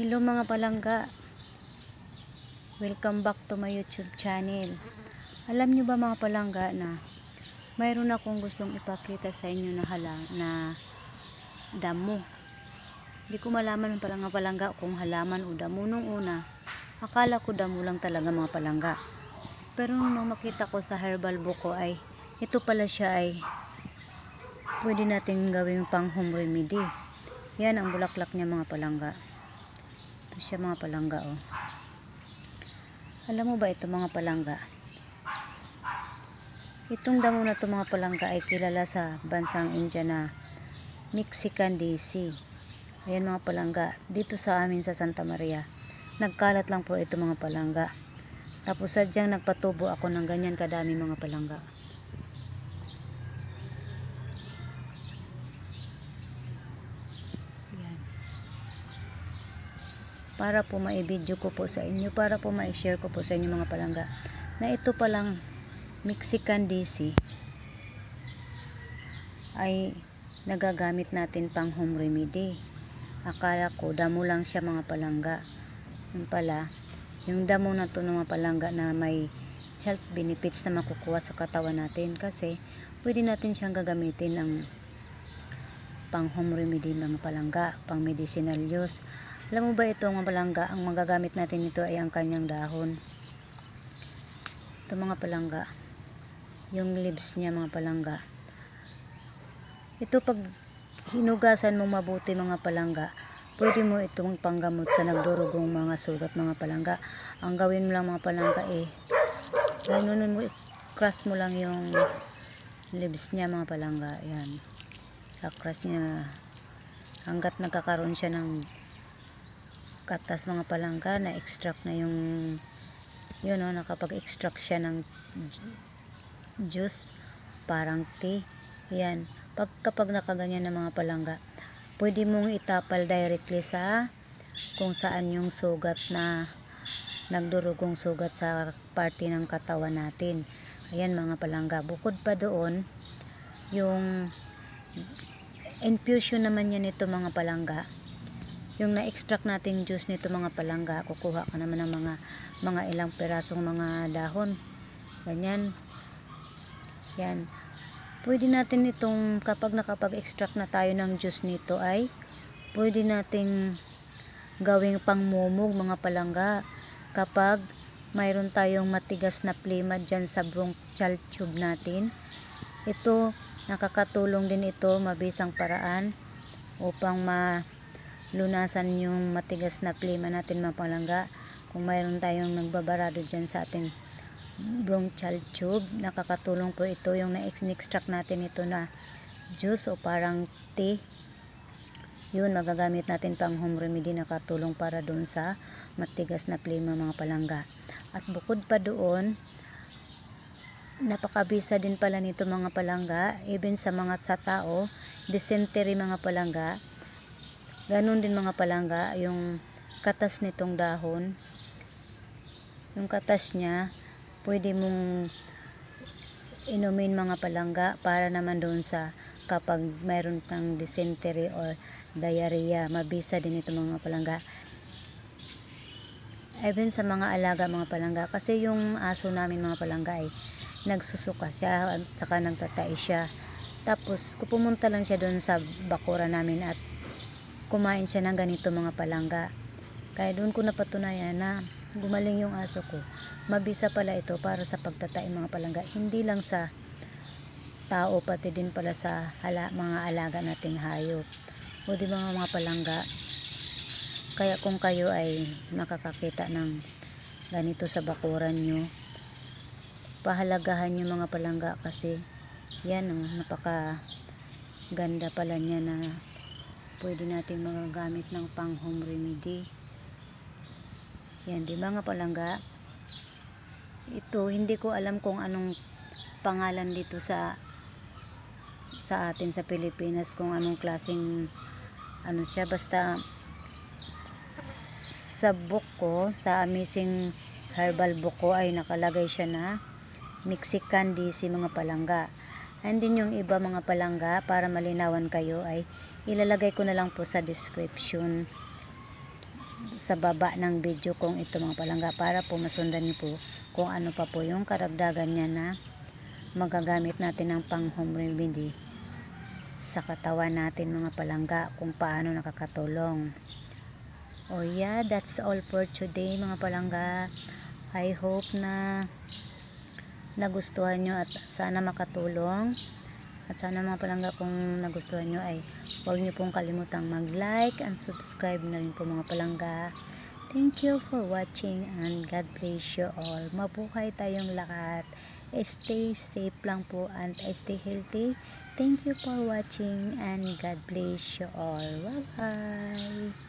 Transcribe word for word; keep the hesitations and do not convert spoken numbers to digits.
Hello mga palangga, welcome back to my YouTube channel. Alam nyo ba mga palangga na mayroon akong gustong ipakita sa inyo na halang na damo. Hindi ko malaman para mga palangga kung halaman o damo. Nung una akala ko damo lang talaga mga palangga, pero nung makita ko sa herbal book ko ay ito pala siya ay pwede natin gawing pang home remedy. Yan ang bulaklak niya mga palangga. Ito siya mga palangga, oh. Alam mo ba ito mga palangga? Itong damo na ito mga palangga ay kilala sa bansang India na Mexican D C. Ayan mga palangga, dito sa amin sa Santa Maria nagkalat lang po ito mga palangga. Tapos sadyang nagpatubo ako ng ganyan kadami mga palangga. Para po ma-video ko po sa inyo, para po ma-share ko po sa inyo mga palangga na ito palang Mexican D C ay nagagamit natin pang home remedy. Akala ko damo lang siya mga palangga. Yung pala, yung damo na to ng mga palangga na may health benefits na makukuha sa katawan natin, kasi pwede natin siyang gagamitin ng pang home remedy mga palangga, pang medicinal use. Alam mo ba ito mga palangga, ang magagamit natin ito ay ang kanyang dahon. Ito mga palangga, yung leaves niya mga palangga. Ito pag hinugasan mo mabuti mga palangga, pwede mo itong panggamot sa nagdurugong mga sugat mga palangga. Ang gawin mo lang mga palangga eh, ganunin mo, crush mo lang yung leaves niya mga palangga. Yan, crush niya hanggat nagkakaroon siya ng katas mga palangga, na extract na yung yun o, nakapag-extract siya ng juice, parang tea. Yan, pag kapag nakaganyan na mga palangga, pwede mong itapal directly sa kung saan yung sugat na nagdurugong sugat sa parte ng katawan natin. Ayan mga palangga, bukod pa doon, yung infusion naman yan nito mga palangga, yung na-extract nating juice nito mga palangga, kukuha ka naman ng mga mga ilang perasong mga dahon. Ganyan. Yan. Pwede natin itong, kapag nakapag-extract na tayo ng juice nito, ay pwede nating gawing pangmumog mga palangga. Kapag mayroon tayong matigas na phlegm dyan sa bronchial tube natin, ito, nakakatulong din ito, mabisang paraan upang ma lunasan yung matigas na phlegm natin mga palangga. Kung mayroon tayong nagbabarado dyan sa ating bronchial tube, nakakatulong po ito yung na-extract natin ito na juice o parang tea. Yun, magagamit natin pang home remedy, nakatulong para doon sa matigas na phlegm mga palangga. At bukod pa doon, napakabisa din pala nito mga palangga, even sa mga sa tao, dysentery mga palangga. Ganun din mga palangga, yung katas nitong dahon, yung katas niya, pwede mong inumin mga palangga para naman doon sa kapag mayroon kang dysentery or diarrhoea, mabisa din ito mga palangga. Even sa mga alaga mga palangga, kasi yung aso namin mga palangga ay nagsusuka siya at saka nagtatai siya. Tapos pumunta lang siya doon sa bakura namin at kumain siya ng ganito mga palangga. Kaya doon ko napatunayan na gumaling yung aso ko. Mabisa pala ito para sa pagtatai mga palangga. Hindi lang sa tao, pati din pala sa hala, mga alaga nating hayop. O di ba mga palangga? Kaya kung kayo ay makakakita ng ganito sa bakuran nyo, pahalagahan nyo mga palangga, kasi yan, oh, napaka ganda pala niya na pwede natin magagamit ng pang home remedy. Yan, di ba nga palangga? Ito, hindi ko alam kung anong pangalan dito sa sa atin sa Pilipinas, kung anong klaseng ano siya, basta sa book ko, sa Amazing Herbal book ko ay nakalagay siya na Mexican D C mga palangga. And din yung iba mga palangga, para malinawan kayo, ay ilalagay ko na lang po sa description sa baba ng video kong ito mga palangga, para po masundan niyo po kung ano pa po yung karagdagan niya na magagamit natin ng pang home remedy sa katawan natin mga palangga, kung paano nakakatulong. Oh yeah, that's all for today mga palangga. I hope na nagustuhan nyo at sana makatulong. At sana mga palangga, kung nagustuhan nyo ay huwag nyo pong kalimutang mag-like and subscribe na rin po mga palangga. Thank you for watching and God bless you all. Mabuhay tayong lahat. Stay safe lang po and stay healthy. Thank you for watching and God bless you all. Bye bye.